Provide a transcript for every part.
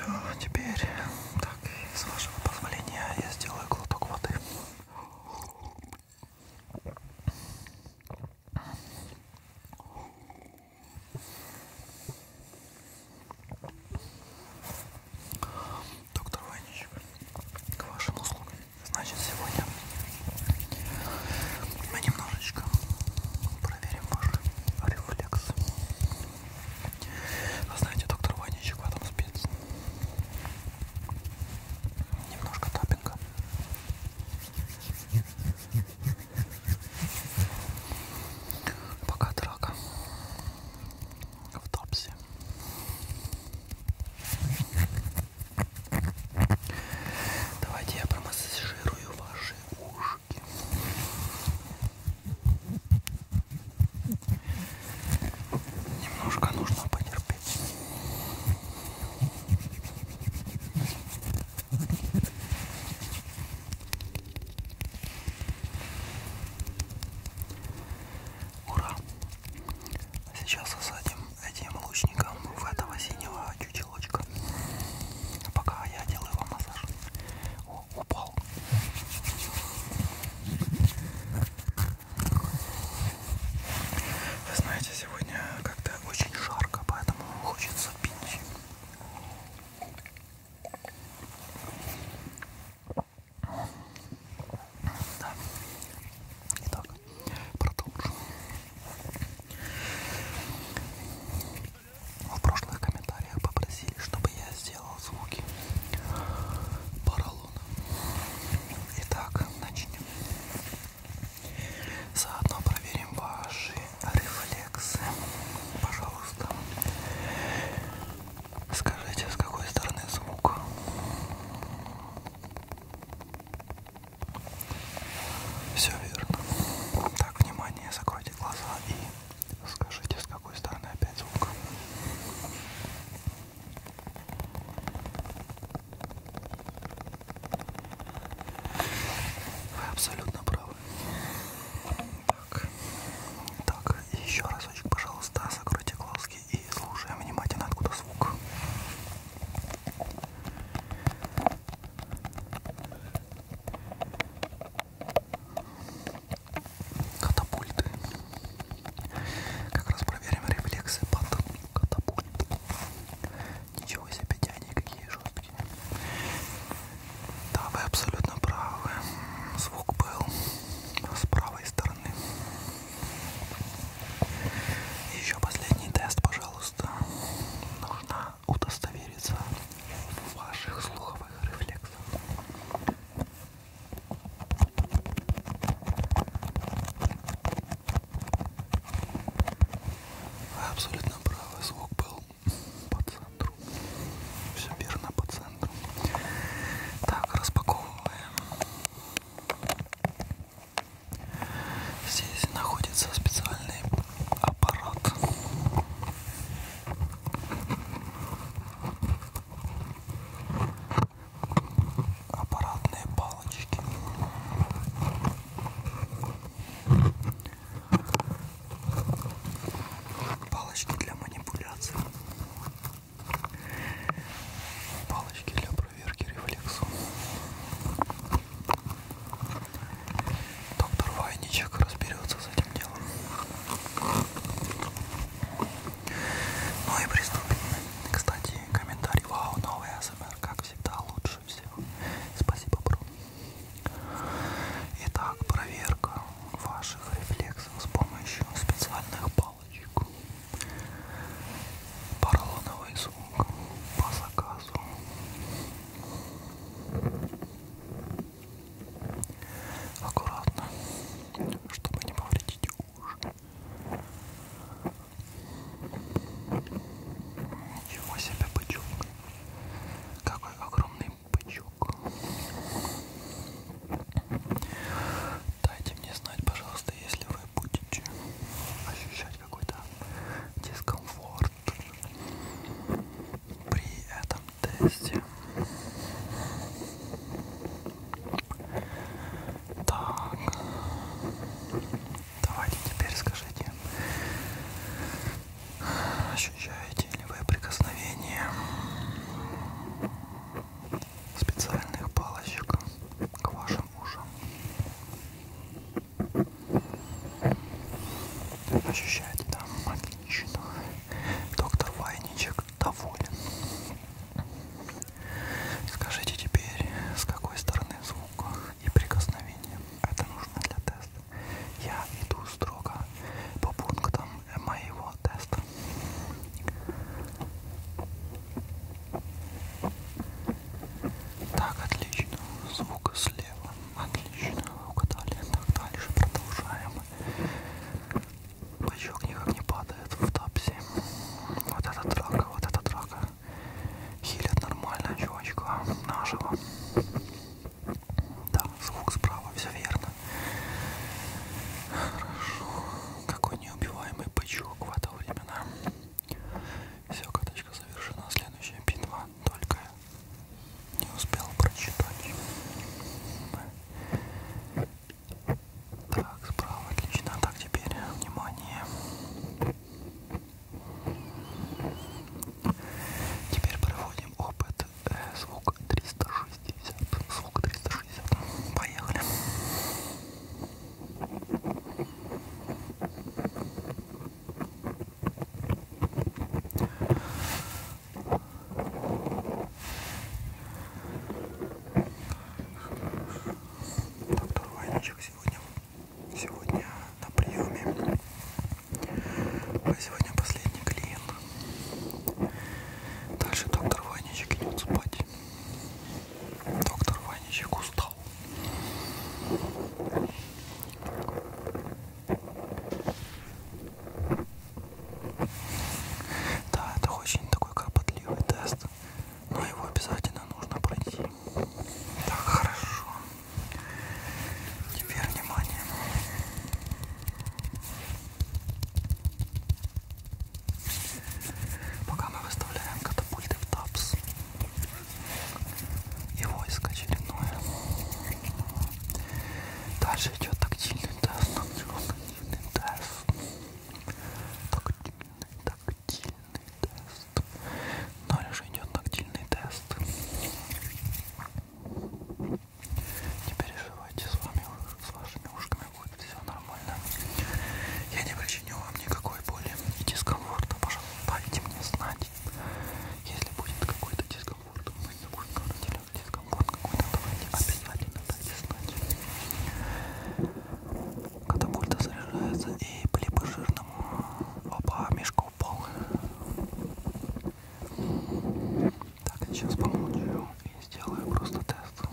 Все, теперь, так, с вашего позволения, я сделаю глоток воды. Доктор Войничек, к вашим услугам. Значит, сегодня мы немножечко проверим ваши рефлексы. Вы знаете, доктор Войничек в этом спец. Немножко таппинга. Пока драка в топсе. Давайте я промассажирую ваши ушки. Немножко нужно потерпеть. Ура! Сейчас осадим этим лучником в этого синего чучелочка. Пока я делаю вам массаж. О, упал. Вы знаете, сегодня как-то очень жарко, поэтому хочется пить. Да. Итак, продолжим. В прошлых комментариях попросили, чтобы я сделал звуки поролона. Итак, начнем. Заодно проверим ваши рефлексы. Пожалуйста, скажите, с какой стороны звук? Все верно. Так, внимание, закройте глаза и скажите, с какой стороны опять звук. Вы абсолютно правы. Так, и еще разочек, пожалуйста, закройте глазки и слушаем внимательно, откуда звук. Катапульты. Как раз проверим рефлексы под катапульт. Ничего себе, дяди, какие жесткие. Да, вы абсолютно правы. Звук был с правой стороны. И еще последний тест, пожалуйста. Нужно удостовериться в ваших слуховых рефлексах. Вы абсолютно правы, звук был по центру. Все верно, по центру. Так, распаковываем. Здесь находится специальный аппарат. Аппаратные палочки. Палочки для манипуляции. Палочки для проверки рефлексов. Доктор Войничек разберется с этим делом. Ну и приступим. Кстати, комментарий: вау, новый АСМР, как всегда, лучше всего. Спасибо, бро. Итак, проверка ваших рефлексов с помощью специальных палочек. Поролоновый звук по заказу. Аккуратно, чтобы не повредить уши. Ничего себе, бычок. Какой огромный бычок. Дайте мне знать, пожалуйста, если вы будете ощущать какой-то дискомфорт при этом тесте. Так, давайте теперь скажите, ощущаете ли вы прикосновение слева. Да, звук справа, все верно. Хорошо. Какой неубиваемый бычок в это время, да? Все, каточка завершена. Следующая битва. Только не успел прочитать. Так, справа, отлично. Так, теперь внимание. Теперь проводим опыт. Звук 360. Звук 360. Поехали. Доктор Ванечек сегодня на приеме. Вы сегодня последний клиент. Дальше доктор Ванечек идет спать. Доктор Ванечек устал. Да, это очень такой кропотливый тест, но его обязательно нужно пройти. Так, хорошо. Теперь внимание. Пока мы выставляем катапульты в тапс и войско очередное. Дальше идет тактильный тест. Тактильный тест. Дальше идет тактильный тест. Не переживайте, с вашими ушками будет все нормально. Я не причиню вам никакой боли и дискомфорта. Пожалуйста, дайте мне знать. Если будет какой-то дискомфорт, если будет дискомфорт какой-то, давайте обязательно дайте знать. Катапульта заряжается и по жирному. Опа, мишка упал. Так, сейчас помолчу и сделаю просто тест.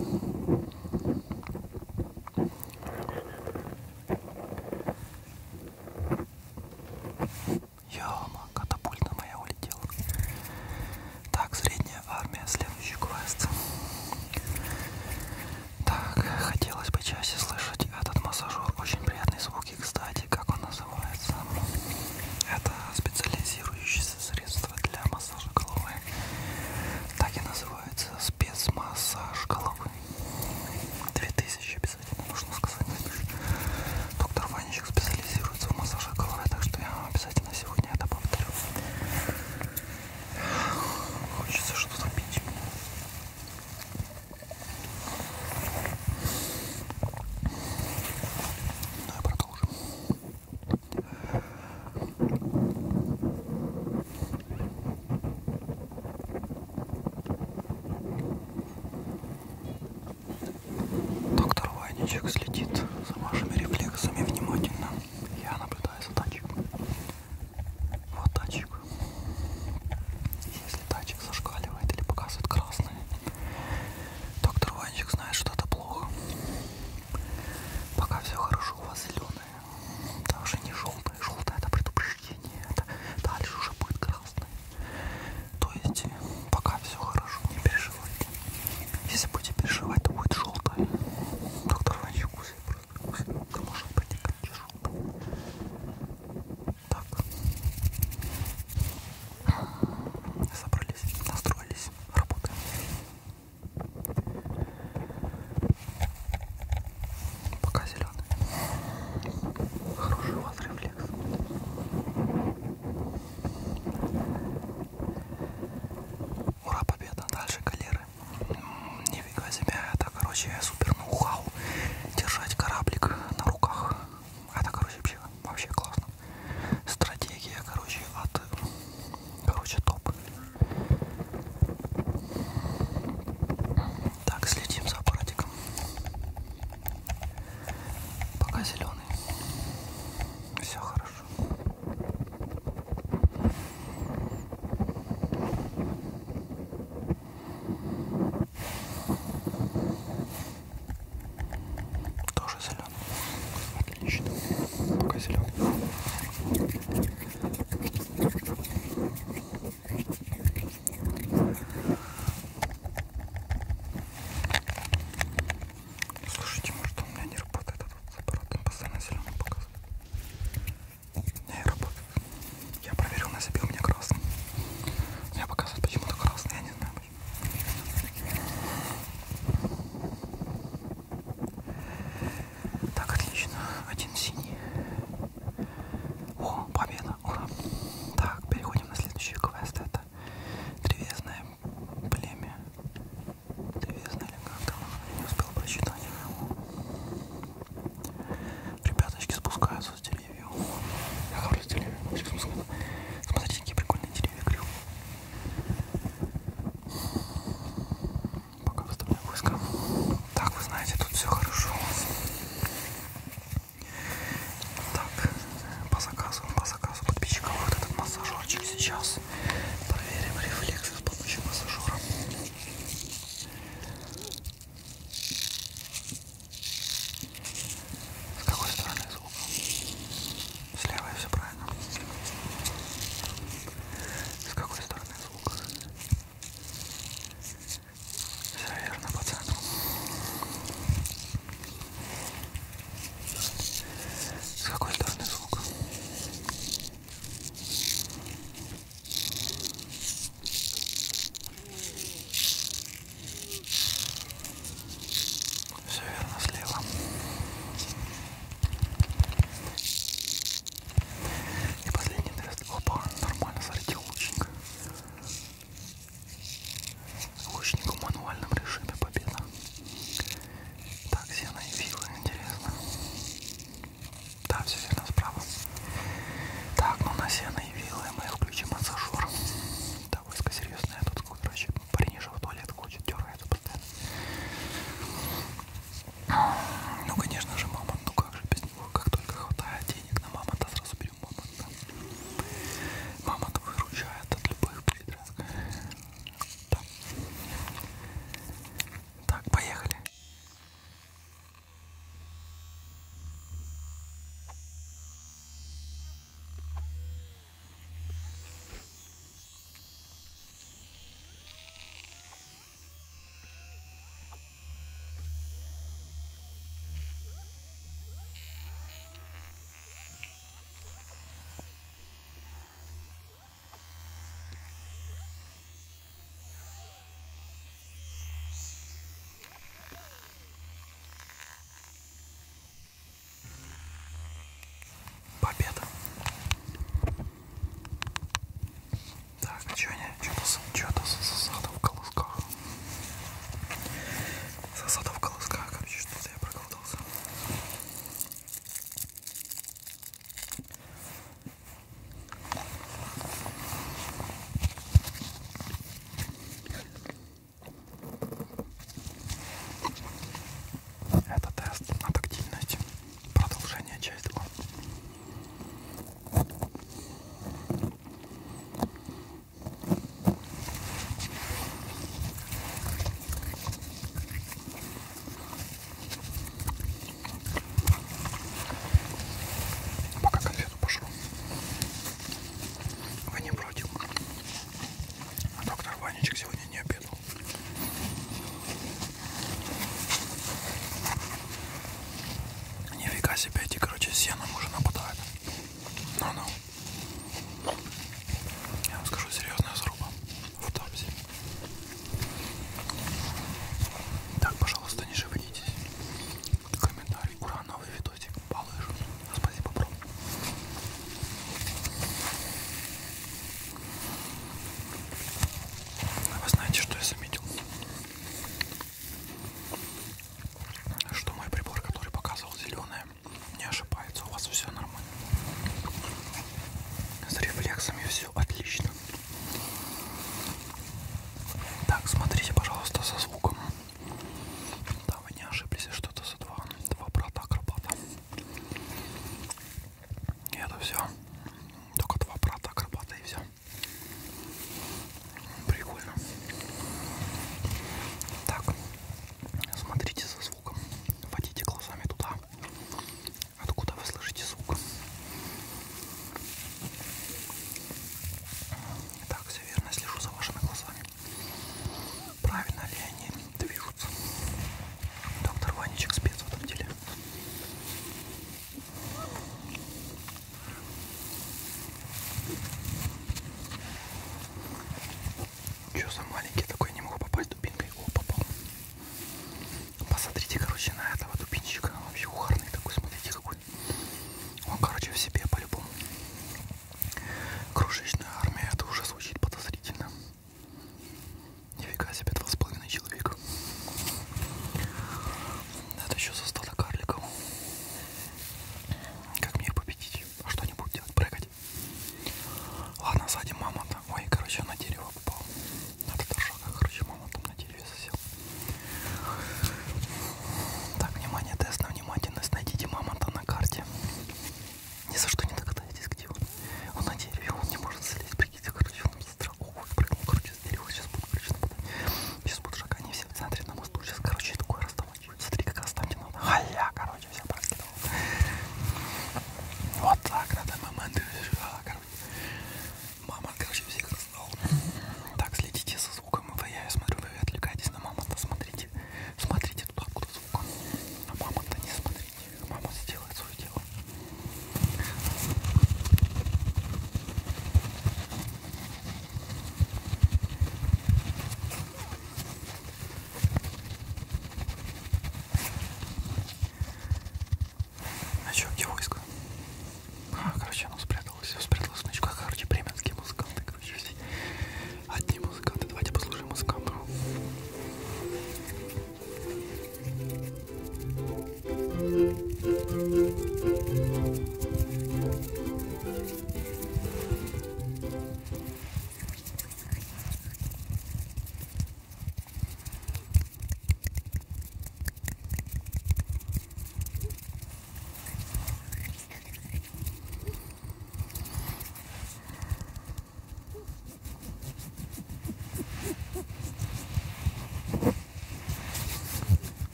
Ёма, катапульта моя улетела. Так, средняя армия, следующий квест. Так, хотелось бы чаще слышать этот массажер. Очень приятные звуки, кстати, как он называется. Это специализирующееся средство для массажа головы. Так и называется, спецмассаж головы. 2000 обязательно нужно сказать. Доктор Ванечек специализируется в массаже головы, так что я вам обязательно сегодня это повторю. Хочется что-то пить. Ну и продолжим. Доктор Ванечек следит за вашими рефлексами внимательно. Я наблюдаю за датчиком. Вот датчик. Если датчик зашкаливает или показывает красный, доктор Ванечек знает, что это плохо. Пока все хорошо, у вас зеленое. Это уже не желтое. Желтое это предупреждение. Это дальше уже будет красное. То есть пока все хорошо, не переживайте. Если будете переживать, то будет желтое. Доктор Ванечек смотрите, пожалуйста, за звуком. Да, вы не ошиблись, что это за два брата-акробата. И это все. Только два брата-акробата и все. Прикольно. Так, смотрите за звуком. Водите глазами туда, откуда вы слышите звук. Так, все верно, слежу за вашими глазами. Правильно ли они движутся? Доктор Ванечек спец в этом деле. Чё за маленький такой, не могу попасть дубинкой. О, попал. Посмотрите, короче, на этого дубинчика. Он вообще ухарный такой, смотрите какой. Он, короче, в себе по-любому. Крошечная армия, это уже звучит подозрительно. Нифига себе, 2,5